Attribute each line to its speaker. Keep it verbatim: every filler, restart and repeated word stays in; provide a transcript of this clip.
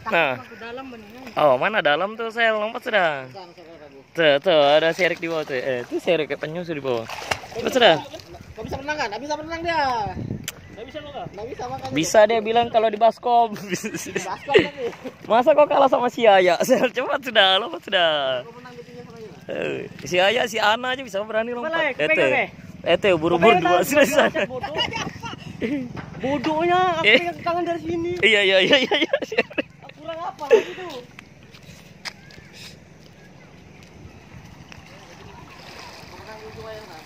Speaker 1: Nah. Oh, mana dalam tuh sel lompat sudah. Tuh, tuh ada serik di bawah tuh. Eh, itu serik kayak penyusu di bawah. Lompat sudah.
Speaker 2: Gak bisa berenang kan? Gak bisa berenang dia. Gak bisa lo kan? Gak bisa makanya.
Speaker 1: Bisa dia bilang kalau di baskom.
Speaker 2: Baskom tapi.
Speaker 1: Masa kok kalah sama si Aya? Sel cepat sudah, lompat sudah. Eh, si Aya, si Ana aja bisa berani lompat. Ete. Ete buru-buru dua sudah di sana.
Speaker 2: Bodohnya, aku pegang tangan dari sini.
Speaker 1: Iya, iya, iya, iya.
Speaker 2: Kurang apa lagi tuh? Berenang dulu aja.